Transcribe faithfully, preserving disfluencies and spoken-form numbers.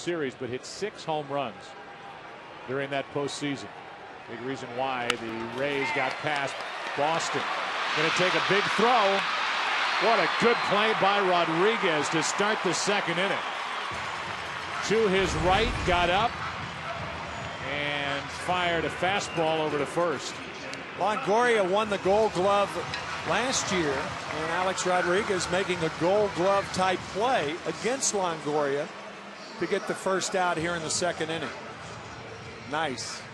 Series, but hit six home runs during that postseason. Big reason why the Rays got past Boston. Going to take a big throw. What a good play by Rodriguez to start the second inning. To his right, got up and fired a fastball over to first. Longoria won the Gold Glove last year, and Alex Rodriguez making a Gold Glove type play against Longoria to get the first out here in the second inning. Nice.